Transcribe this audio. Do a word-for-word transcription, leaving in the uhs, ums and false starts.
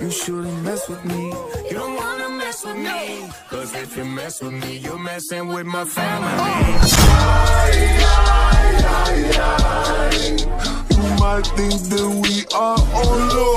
You shouldn't mess with me. You don't wanna mess with me. Cause if you mess with me, you're messing with my family. I, I, I, I. You might think that we are on love.